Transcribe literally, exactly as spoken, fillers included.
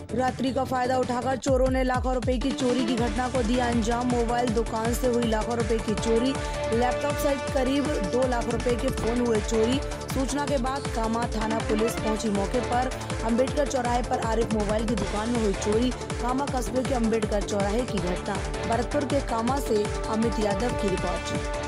रात्रि का फायदा उठाकर चोरों ने लाखों रुपए की चोरी की घटना को दिया अंजाम। मोबाइल दुकान से हुई लाखों रुपए की चोरी, लैपटॉप सहित करीब दो लाख रुपए के फोन हुए चोरी। सूचना के बाद कामा थाना पुलिस पहुंची मौके पर। अंबेडकर चौराहे पर आरिफ मोबाइल की दुकान में हुई चोरी। कामा कस्बे के अंबेडकर चौराहे की घटना। भरतपुर के कामा से अमित यादव की रिपोर्ट।